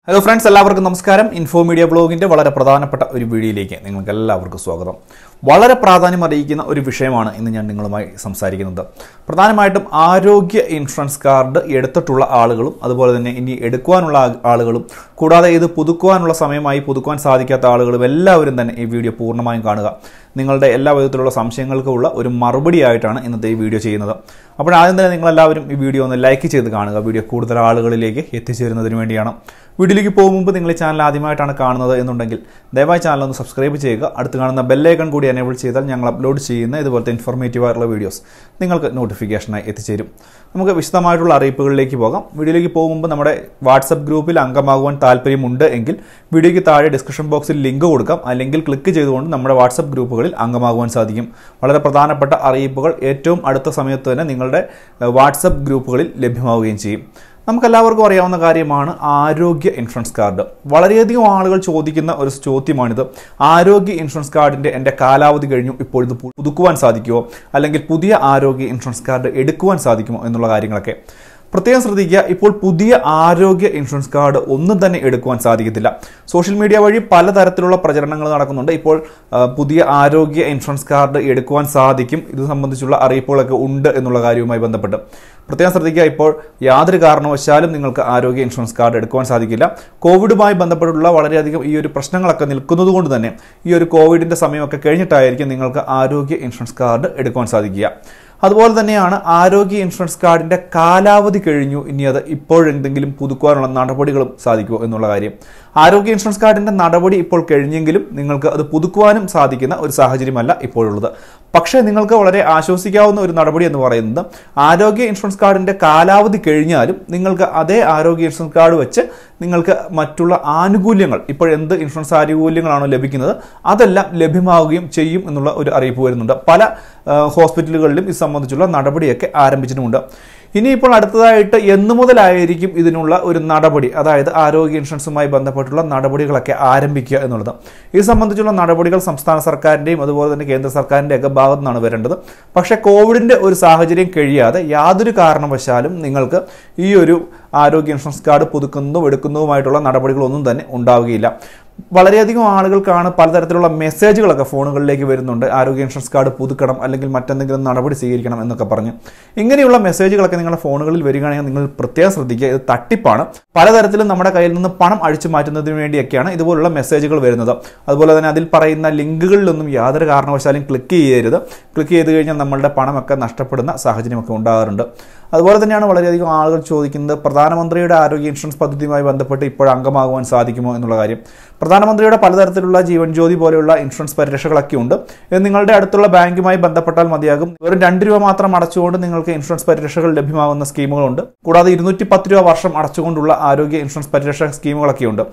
Hello friends, എല്ലാവർക്കും നമസ്കാരം. Info media ബ്ലോഗിന്റെ വളരെ പ്രധാനപ്പെട്ട ഒരു വീഡിയോയിലേക്ക് നിങ്ങൾക്ക് എല്ലാവർക്കും സ്വാഗതം. വളരെ പ്രാധാന്യം അറിയിക്കുന്ന ഒരു വിഷയമാണ് ഇന്ന് ഞാൻ നിങ്ങളുമായി സംസാരിക്കുന്നത്. പ്രധാനമായിട്ടും ആരോഗ്യ ഇൻഷുറൻസ് കാർഡ് എടുത്തിട്ടുള്ള ആളുകളും അതുപോലെ തന്നെ ഇനി എടുക്കുവാനുള്ള ആളുകളും കൂടാതെ ഇത് പുതുക്കുവാനുള്ള സമയമായി പുതുക്കുവാൻ സാധിക്കാത്ത ആളുകളും എല്ലാവരും തന്നെ ഈ വീഡിയോ പൂർണ്ണമായും കാണുക. നിങ്ങളുടെ എല്ലാ വിധത്തിലുള്ള സംശയങ്ങൾക്കുള്ള ഒരു മറുപടിയായിട്ടാണ് ഇന്നത്തെ ഈ വീഡിയോ ചെയ്യുന്നത്. അപ്പോൾ ആദ്യം തന്നെ നിങ്ങളെല്ലാവരും ഈ വീഡിയോ ഒന്ന് ലൈക്ക് ചെയ്ത് കാണുക. വീഡിയോ കൂടുതൽ ആളുകളിലേക്ക് എത്തിച്ചേരുന്നതിന് വേണ്ടിയാണ്. വീഡിയോയിലേക്ക് പോകും മുമ്പ് നിങ്ങൾ ഈ ചാനൽ ആദ്യമായിട്ടാണ് കാണുന്നത് എന്നുണ്ടെങ്കിൽ ദയവായി ചാനൽ ഒന്ന് സബ്സ്ക്രൈബ് ചെയ്യുക. അടുത്ത് കാണുന്ന ബെല്ലൈക്കൺ കൂടി എനേബിൾ ചെയ്താൽ ഞങ്ങൾ അപ്ലോഡ് ചെയ്യുന്ന ഇതുപോലത്തെ ഇൻഫോർമേറ്റീവ് ആയിട്ടുള്ള വീഡിയോസ് നിങ്ങൾക്ക് നോട്ടിഫിക്കേഷനായി എത്തിച്ചേരും. നമുക്ക് വിശദമായിട്ടുള്ള അറിയിപ്പുകളിലേക്ക് പോകാം. വീഡിയോയിലേക്ക് പോകും മുമ്പ് നമ്മുടെ വാട്സപ്പ് ഗ്രൂപ്പിൽ അംഗമാകുവാൻ താല്പര്യമുണ്ട് എങ്കിൽ വീഡിയോയ്ക്ക് താഴെ ഡിസ്ക്രിപ്ഷൻ ബോക്സിൽ ലിങ്ക് കൊടുക്കാം. അല്ലെങ്കിൽ ക്ലിക്ക് ചെയ്തുകൊണ്ട് നമ്മുടെ വാട്സപ്പ് ഗ്രൂപ്പുകളിൽ അംഗമാകുവാൻ സാധിക്കും. വളരെ പ്രധാനപ്പെട്ട അറിയിപ്പുകൾ ഏറ്റവും അടുത്ത സമയത്ത് തന്നെ നിങ്ങളുടെ വാട്സപ്പ് ഗ്രൂപ്പുകളിൽ ലഭ്യമാവുകയും ചെയ്യും. നമുക്കെല്ലാവർക്കും അറിയാവുന്ന കാര്യമാണ് ആരോഗ്യ ഇൻഷുറൻസ് കാർഡ്. വളരെയധികം ആളുകൾ ചോദിക്കുന്ന ഒരു ചോദ്യമാണിത്. ആരോഗ്യ ഇൻഷുറൻസ് കാർഡിൻ്റെ എൻ്റെ കാലാവധി കഴിഞ്ഞു, ഇപ്പോൾ ഇത് പുതുക്കുവാൻ സാധിക്കുമോ, അല്ലെങ്കിൽ പുതിയ ആരോഗ്യ ഇൻഷുറൻസ് കാർഡ് എടുക്കുവാൻ സാധിക്കുമോ എന്നുള്ള കാര്യങ്ങളൊക്കെ പ്രത്യേകം ശ്രദ്ധിക്കുക. ഇപ്പോൾ പുതിയ ആരോഗ്യ ഇൻഷുറൻസ് കാർഡ് ഒന്നും തന്നെ എടുക്കുവാൻ സാധിക്കത്തില്ല. സോഷ്യൽ മീഡിയ വഴി പലതരത്തിലുള്ള പ്രചരണങ്ങൾ നടക്കുന്നുണ്ട്. ഇപ്പോൾ പുതിയ ആരോഗ്യ ഇൻഷുറൻസ് കാർഡ് എടുക്കുവാൻ സാധിക്കും, ഇത് സംബന്ധിച്ചുള്ള അറിയിപ്പുകളൊക്കെ ഉണ്ട് എന്നുള്ള കാര്യവുമായി ബന്ധപ്പെട്ട് പ്രത്യേകം ശ്രദ്ധിക്കുക. ഇപ്പോൾ യാതൊരു കാരണവശാലും നിങ്ങൾക്ക് ആരോഗ്യ ഇൻഷുറൻസ് കാർഡ് എടുക്കുവാൻ സാധിക്കില്ല. കോവിഡുമായി ബന്ധപ്പെട്ടുള്ള വളരെയധികം ഈ ഒരു പ്രശ്നങ്ങളൊക്കെ നിൽക്കുന്നത് കൊണ്ട് തന്നെ ഈ ഒരു കോവിഡിൻ്റെ സമയമൊക്കെ കഴിഞ്ഞിട്ടായിരിക്കും നിങ്ങൾക്ക് ആരോഗ്യ ഇൻഷുറൻസ് കാർഡ് എടുക്കുവാൻ സാധിക്കുക. അതുപോലെ തന്നെയാണ് ആരോഗ്യ ഇൻഷുറൻസ് കാർഡിൻ്റെ കാലാവധി കഴിഞ്ഞു, ഇനി അത് ഇപ്പോഴെന്തെങ്കിലും പുതുക്കുവാനുള്ള നടപടികളും സാധിക്കുമോ എന്നുള്ള കാര്യം. ആരോഗ്യ ഇൻഷുറൻസ് കാർഡിൻ്റെ നടപടി ഇപ്പോൾ കഴിഞ്ഞെങ്കിലും നിങ്ങൾക്ക് അത് പുതുക്കുവാനും സാധിക്കുന്ന ഒരു സാഹചര്യമല്ല ഇപ്പോഴുള്ളത്. പക്ഷേ നിങ്ങൾക്ക് വളരെ ആശ്വസിക്കാവുന്ന ഒരു നടപടി എന്ന് പറയുന്നത് ആരോഗ്യ ഇൻഷുറൻസ് കാർഡിൻ്റെ കാലാവധി കഴിഞ്ഞാലും നിങ്ങൾക്ക് അതേ ആരോഗ്യ ഇൻഷുറൻസ് കാർഡ് വെച്ച് നിങ്ങൾക്ക് മറ്റുള്ള ആനുകൂല്യങ്ങൾ, ഇപ്പോൾ എന്ത് ഇൻഷുറൻസ് ആനുകൂല്യങ്ങളാണോ ലഭിക്കുന്നത് അതെല്ലാം ലഭ്യമാവുകയും ചെയ്യും എന്നുള്ള ഒരു അറിയിപ്പ് വരുന്നുണ്ട്. പല ഹോസ്പിറ്റലുകളിലും ഇത് സംബന്ധിച്ചുള്ള നടപടിയൊക്കെ ആരംഭിച്ചിട്ടുമുണ്ട്. ഇനിയിപ്പോൾ അടുത്തതായിട്ട് എന്നു മുതലായിരിക്കും ഇതിനുള്ള ഒരു നടപടി, അതായത് ആരോഗ്യ ഇൻഷുറൻസുമായി ബന്ധപ്പെട്ടുള്ള നടപടികളൊക്കെ ആരംഭിക്കുക എന്നുള്ളത്. ഇത് സംബന്ധിച്ചുള്ള നടപടികൾ സംസ്ഥാന സർക്കാരിൻ്റെയും അതുപോലെ തന്നെ കേന്ദ്ര സർക്കാരിൻ്റെ ഒക്കെ ഭാഗത്തു നിന്നാണ് വരേണ്ടത്. പക്ഷേ കോവിഡിൻ്റെ ഒരു സാഹചര്യം കഴിയാതെ യാതൊരു കാരണവശാലും നിങ്ങൾക്ക് ഈ ഒരു ആരോഗ്യ ഇൻഷുറൻസ് കാർഡ് പുതുക്കുന്നതും എടുക്കുന്നതുമായിട്ടുള്ള നടപടികളൊന്നും തന്നെ ഉണ്ടാവുകയില്ല. വളരെയധികം ആളുകൾക്കാണ് പലതരത്തിലുള്ള മെസ്സേജുകളൊക്കെ ഫോണുകളിലേക്ക് വരുന്നുണ്ട്. ആരോഗ്യ ഇൻഷുറൻസ് കാർഡ് പുതുക്കണം അല്ലെങ്കിൽ മറ്റെന്തെങ്കിലും നടപടി സ്വീകരിക്കണം എന്നൊക്കെ പറഞ്ഞ് ഇങ്ങനെയുള്ള മെസ്സേജുകളൊക്കെ നിങ്ങളുടെ ഫോണുകളിൽ വരികയാണെങ്കിൽ നിങ്ങൾ പ്രത്യേകം ശ്രദ്ധിക്കുക. ഇത് തട്ടിപ്പാണ്. പലതരത്തിലും നമ്മുടെ കയ്യിൽ നിന്ന് പണം അഴിച്ചു മാറ്റുന്നതിന് വേണ്ടിയൊക്കെയാണ് ഇതുപോലുള്ള മെസ്സേജുകൾ വരുന്നത്. അതുപോലെ തന്നെ അതിൽ പറയുന്ന ലിങ്കുകളിലൊന്നും യാതൊരു കാരണവശാലും ക്ലിക്ക് ചെയ്യരുത്. ക്ലിക്ക് ചെയ്ത് കഴിഞ്ഞാൽ നമ്മളുടെ പണമൊക്കെ നഷ്ടപ്പെടുന്ന സാഹചര്യമൊക്കെ ഉണ്ടാകാറുണ്ട്. അതുപോലെ തന്നെയാണ് വളരെയധികം ആളുകൾ ചോദിക്കുന്നത് പ്രധാനമന്ത്രിയുടെ ആരോഗ്യ ഇൻഷുറൻസ് പദ്ധതിയുമായി ബന്ധപ്പെട്ട് ഇപ്പോൾ അംഗമാകുവാൻ സാധിക്കുമോ എന്നുള്ള കാര്യം. പ്രധാനമന്ത്രിയുടെ പലതരത്തിലുള്ള ജീവൻ ജ്യോതി പോലെയുള്ള ഇൻഷുറൻസ് പരിരക്ഷകളൊക്കെ ഉണ്ട്. ഇത് നിങ്ങളുടെ അടുത്തുള്ള ബാങ്കുമായി ബന്ധപ്പെട്ടാൽ മതിയാകും. വെറും 2 രൂപ മാത്രം അടച്ചുകൊണ്ട് നിങ്ങൾക്ക് ഇൻഷുറൻസ് പരിരക്ഷകൾ ലഭ്യമാകുന്ന സ്കീമുകളുണ്ട്. കൂടാതെ 210 രൂപ വർഷം അടച്ചുകൊണ്ടുള്ള ആരോഗ്യ ഇൻഷുറൻസ് പരിരക്ഷ സ്കീമുകളൊക്കെ ഉണ്ട്.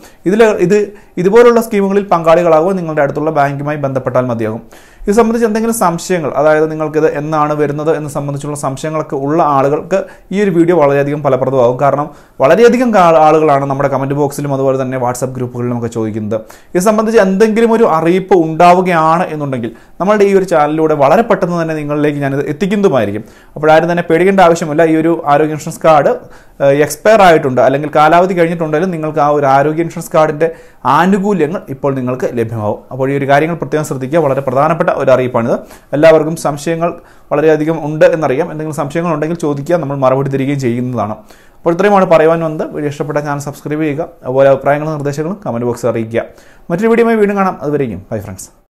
ഇതുപോലുള്ള സ്കീമുകളിൽ പങ്കാളികളാകുമ്പോൾ നിങ്ങളുടെ അടുത്തുള്ള ബാങ്കുമായി ബന്ധപ്പെട്ടാൽ മതിയാകും. ഇത് സംബന്ധിച്ച് എന്തെങ്കിലും സംശയങ്ങൾ, അതായത് നിങ്ങൾക്കിത് എന്നാണ് വരുന്നത് എന്ന് സംബന്ധിച്ചുള്ള സംശയങ്ങളൊക്കെ ഉള്ള ആളുകൾക്ക് ഈ ഒരു വീഡിയോ വളരെയധികം ഫലപ്രദമാകും. കാരണം വളരെയധികം ആളുകളാണ് നമ്മുടെ കമൻറ്റ് ബോക്സിലും അതുപോലെ തന്നെ വാട്സപ്പ് ഗ്രൂപ്പുകളിലും ഒക്കെ ചോദിക്കുന്നത്. ഇത് സംബന്ധിച്ച് എന്തെങ്കിലും ഒരു അറിയിപ്പ് ഉണ്ടാവുകയാണ് എന്നുണ്ടെങ്കിൽ നമ്മളുടെ ഈ ഒരു ചാനലിലൂടെ വളരെ പെട്ടെന്ന് തന്നെ നിങ്ങളിലേക്ക് ഞാനിത് എത്തിക്കുന്നതുമായിരിക്കും. അപ്പോഴാരും തന്നെ പേടിക്കേണ്ട ആവശ്യമില്ല. ഈ ഒരു ആരോഗ്യ ഇൻഷുറൻസ് കാർഡ് എക്സ്പയർ ആയിട്ടുണ്ട് അല്ലെങ്കിൽ കാലാവധി കഴിഞ്ഞിട്ടുണ്ടെങ്കിലും നിങ്ങൾക്ക് ആ ഒരു ആരോഗ്യ ഇൻഷുറൻസ് കാർഡിൻ്റെ ആനുകൂല്യങ്ങൾ ഇപ്പോൾ നിങ്ങൾക്ക് ലഭ്യമാവും. അപ്പോൾ ഈ ഒരു കാര്യങ്ങൾ പ്രത്യേകം ശ്രദ്ധിക്കുക. വളരെ പ്രധാനപ്പെട്ട ഒരു അറിയിപ്പാണിത്. എല്ലാവർക്കും സംശയങ്ങൾ വളരെയധികം ഉണ്ട് എന്നറിയാം. എന്തെങ്കിലും സംശയങ്ങൾ ഉണ്ടെങ്കിൽ ചോദിക്കുക, നമ്മൾ മറുപടി തരികയും ചെയ്യുന്നതാണ്. അപ്പോൾ ഇത്രയുമാണ് പറയുവാൻ വന്നത്. വീഡിയോ ഇഷ്ടപ്പെട്ട ചാനൽ സബ്സ്ക്രൈബ് ചെയ്യുക. അതുപോലെ അഭിപ്രായങ്ങളും നിർദ്ദേശങ്ങളും കമൻറ്റ് ബോക്സിൽ അറിയിക്കുക. മറ്റൊരു വീഡിയോയുമായി വീണ്ടും കാണാം. അതുവരെയും ബൈ ഫ്രണ്ട്സ്.